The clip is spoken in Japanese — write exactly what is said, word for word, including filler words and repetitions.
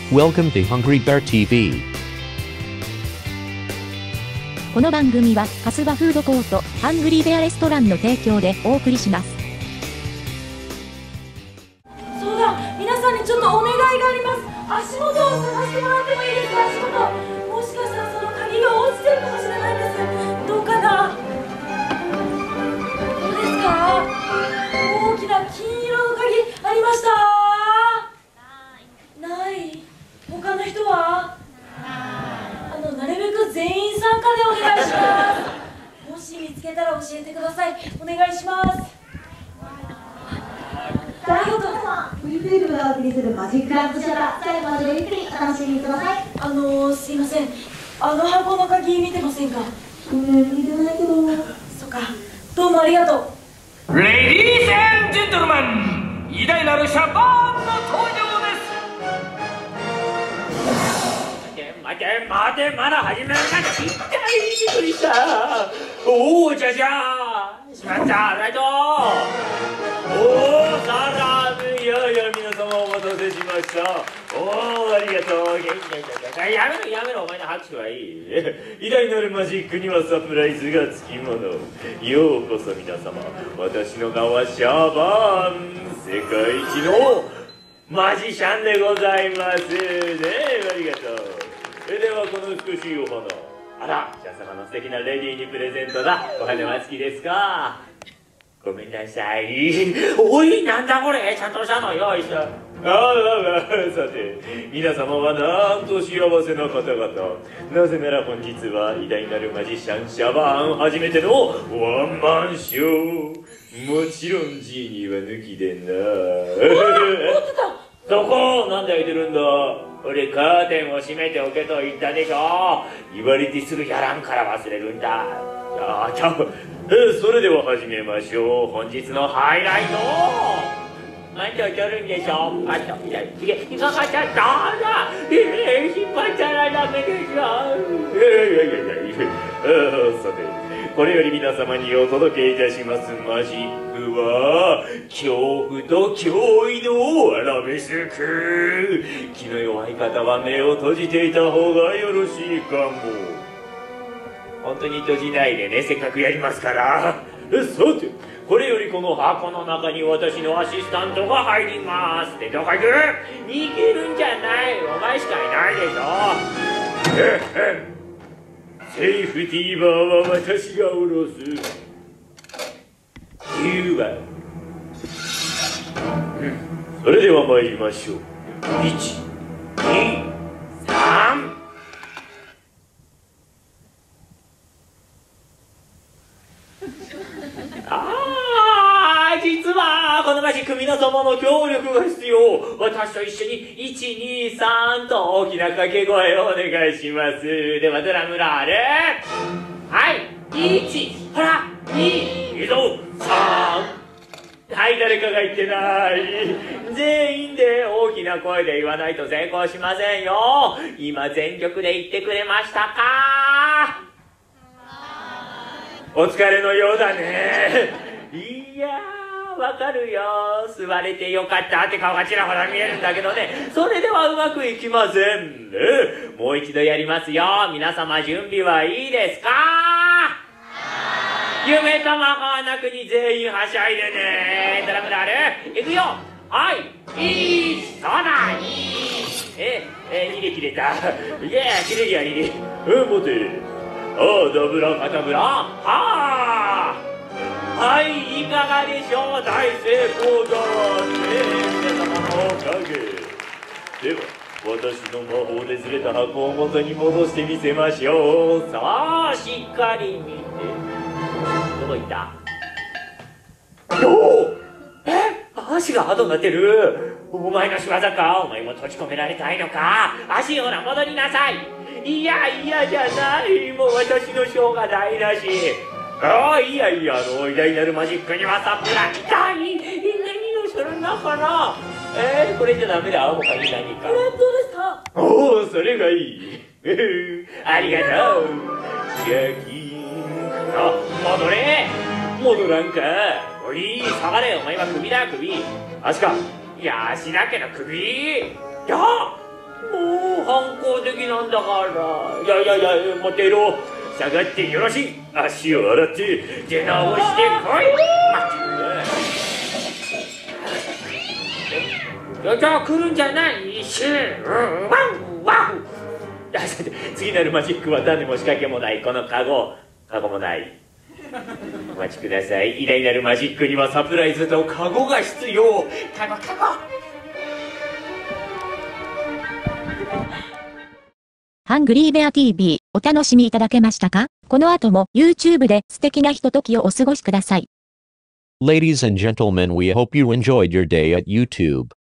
Welcome to Hungry Bear ティーブイ。 この番組はカスバフードコートハングリーベアレストランの提供でお送りします。 そうだ、皆さんにちょっとお願いがあります。足元を探してもらってもいいですか？足元、もしかしたらその鍵が落ちてるかもしれないんです。どうかな？どうですか？大きな金色の鍵ありました？ない。他の人は？あの、なるべく全員参加でお願いします。もし見つけたら教えてください。お願いします。 ありがとう。フリーフィルムがお送りするマジックランドシャラ、最後までゆっくりお楽しみください。 あのー、すいません。あの箱の鍵見てませんか？ うん、見てないけど。 そっか。どうもありがとう。 レディース&ジェントルマン、偉大なるシャバーンの登場です。待て待て、まだ始められない。一体びっくりした。おお、じゃじゃーしまった、ライト。おお、サラム、いやいや、皆様お待たせしました。おお、ありがとう。元気だ。やめろやめろ、お前の拍手はいい。偉大なるマジックにはサプライズがつきもの。ようこそ皆様、私の名はシャバーン、世界一のマジシャンでございますね。ありがとう。それではこの美しいお花、あら、シャ様の素敵なレディーにプレゼントだ。お花は好きですか？ごめんなさい。おい、なんだこれ、ちゃんとしたの用意した。ああ、さて、皆様はなんと幸せな方々。なぜなら本日は偉大なるマジシャンシャバーン初めてのワンマンショー。もちろん G には抜きでな。そこなんで開いてるんだ。俺カーテンを閉めておけと言ったでしょ。言われてすぐやらんから忘れるんだ。ああ、ちゃう。それでは始めましょう。本日のハイライト。何と取るんでしょう。あ、ちょ、いや、いや、いかがちゃっただ。ええ、引っ張ったらダメでしょ。いやいやいやいや、さて、これより皆様にお届けいたしますマジックは、恐怖と驚異のアラベスク。気の弱い方は目を閉じていた方がよろしいかも。本当に閉じないでね、せっかくやりますから。さて、これよりこの箱の中に私のアシスタントが入ります。で、どこ行く？逃げるんじゃない。お前しかいないでしょ。セーフティーバーは私が下ろす。きゅうばん。うん、それでは参りましょう。いち、に、さん。ああ、実はこのマジック皆様の協力が必要。私と一緒にいち、に、さんと大きな掛け声をお願いします。ではドラムラール。はい、いち、ほら、に、いいぞ、さん。はい、誰かが言ってない。全員で大きな声で言わないと成功しませんよ。今全力で言ってくれましたか？お疲れのようだね。いやー、わかるよ。座れてよかったって顔がちらほら見えるんだけどね、それではうまくいきません。ね、もう一度やりますよ。皆様準備はいいですか？夢と魔法なくに全員はしゃいでね。ドラムラール、いくよ。はい、いい、そうだ、いい。え、え、にで切れた。いや、切れりゃいい。うん、待て。ああ、ダブラカタブラ。はあ、はい、いかがでしょう。大成功だね、皆様のおかげでは、私の魔法でずれた箱を元に戻してみせましょう。さあ、しっかり見て。どこ行った？おお、え、足がハードになってる。お前の仕業か。お前も閉じ込められたいのか。足ほら戻りなさい。いやいやじゃない。もう私のしょうがないらしい。ああ、いやいや、あの偉大なるマジックにはサプライズ。何をするんだかな。えー、これじゃダメだ。他に何か。 これどうですか？ おお、それがいい。ありがとう。シャキーン。あ、戻れ。戻らんか。おい、下がれ。お前は首だ、首。足か。いや、足だけど首。やあ、 もう反抗的なんだから。いやいやいや、待てろ。下がってよろしい。足を洗って出直してこい。待ってくれ。じゃあ来るんじゃない。シューワンワン。次なるマジックは種も仕掛けもないこのカゴ。カゴもない。お待ちください。偉大なるマジックにはサプライズとカゴが必要。カゴカゴ。 ハングリーベア ティーブイ お楽しみいただけましたか？この後も YouTube で素敵なひとときをお過ごしください。 Ladies and gentlemen, we hope you enjoyed your day at YouTube.